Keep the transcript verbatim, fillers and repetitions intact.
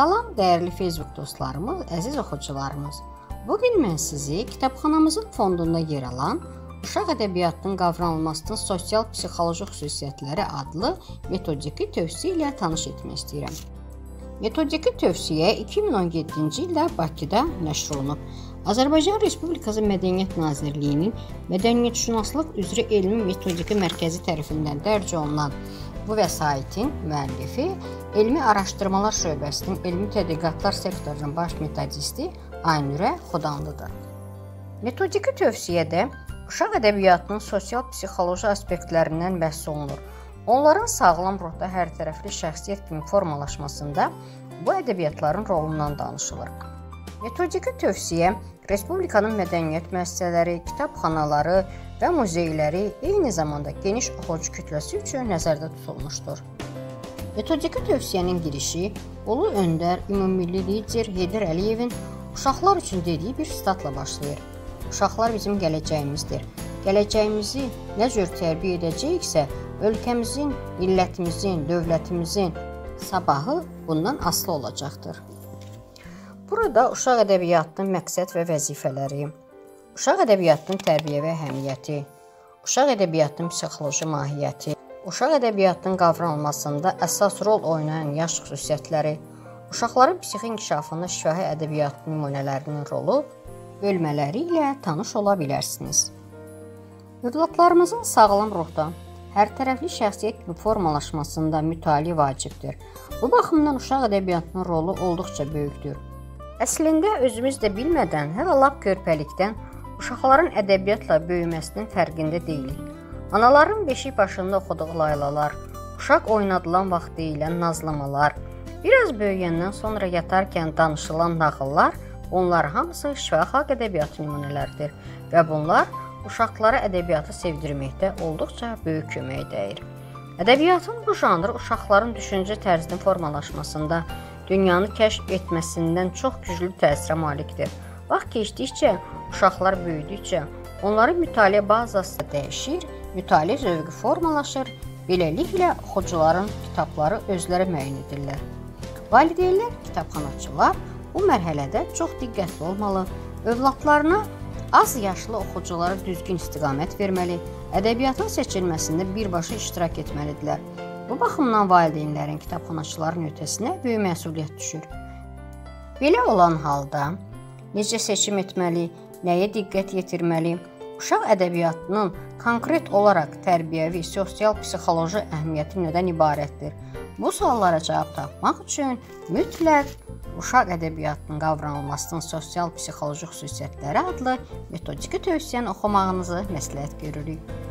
Salam dəyərli Facebook dostlarımız, əziz oxucularımız. Bugün mən sizi kitabxanamızın fondunda yer alan Uşaq ədəbiyyatının qavranılmasının sosial-psixoloji xüsusiyyətləri adlı metodiki tövsiyə ilə tanış etmək istəyirəm. Metodiki tövsiyə iki min on yeddinci ildə Bakıda nəşr olunub. Azərbaycan Respublikası Mədəniyyət Nazirliyinin Mədəniyyətşünaslıq üzrə elmi metodiki mərkəzi tərəfindən dərc olunan bu vəsaitin müəllifi Elmi Araşdırmalar Şöbəsinin Elmi Tədqiqatlar sektorunun baş metodisti Aynurə Xudanlıdır. Metodiki tövsiyədə uşaq ədəbiyyatının sosial-psixoloji aspektlərindən bəhs olunur. Onların sağlam ruhda hərtərəfli şəxsiyyət kimi formalaşmasında bu ədəbiyyatların rolundan danışılır. Metodiki tövsiyə Respublikanın mədəniyyət müəssisələri, kitabxanaları və muzeyləri, eyni zamanda geniş oxucu kütləsi üçün nəzərdə tutulmuşdur. Metodiki tövsiyənin girişi Ulu Öndər, ümummilli lider Heydər Əliyevin uşaqlar üçün dediyi bir sitatla başlayır. Uşaqlar bizim gələcəyimizdir. Gələcəyimizi nə cür tərbiyə edəcəyiksə, ölkəmizin, millətimizin, dövlətimizin sabahı bundan asılı olacaqdır. Burada uşaq ədəbiyyatının məqsəd və vəzifələri, uşaq ədəbiyyatının tərbiyə və əhəmiyyəti, uşaq ədəbiyyatının psixoloji mahiyyəti, uşaq ədəbiyyatının qavranılmasında əsas rol oynayan yaş xüsusiyyətləri, uşaqların psixi inkişafında şifahi ədəbiyyat nümunələrinin rolu, bölmələri ilə tanış ola bilərsiniz. Övladlarımızın sağlam ruhda, hərtərəfli şəxsiyyət kimi formalaşmasında mütaliə vacibdir. Bu baxımdan uşaq ədəbiyyatının rolu olduqca böyükdür. Əslində özümüz də bilmədən hələ lap körpəlikdən uşaqların ədəbiyyatla böyüməsinin fərqində deyilik. Anaların beşik başında oxuduğu laylalar, uşaq oynadılan vaxt deyilən nazlamalar, biraz böyüyəndən sonra yatarkən danışılan nağıllar, bunlar hamısı şifahi xalq ədəbiyyatı nümunələrdir və bunlar uşaqlara ədəbiyyatı sevdirməkdə olduqca böyük kömək dəyir. Ədəbiyyatın bu janrı uşaqların düşüncə tərzinin formalaşmasında, dünyanı kəşf etməsindən çox güclü təsirə malikdir. Vaxt keçdikcə, uşaqlar böyüdükcə, onların mütaliə bazası dəyişir, mütaliə zövqü formalaşır, beləliklə oxucuların kitabları özləri müəyyən edirlər. Valideynlər, kitabxanaçılar bu mərhələdə çox diqqətli olmalı, övladlarına az yaşlı oxuculara düzgün istiqamət verməli, ədəbiyyatın seçilməsində birbaşa iştirak etməlidirlər. Bu baxımdan valideynlərin kitabxanaçıların ötəsinə böyük məsuliyyət düşür. Belə olan halda necə seçim etməli, nəyə diqqət yetirməli, uşaq ədəbiyyatının konkret olaraq tərbiyəvi, sosial-psixoloji əhəmiyyəti nədən ibarətdir? Bu suallara cavab tapmaq üçün mütləq Uşaq ədəbiyyatının qavranılmasının sosial-psixoloji xüsusiyyətləri adlı metodiki tövsiyəni oxumağınızı məsləhət görürük.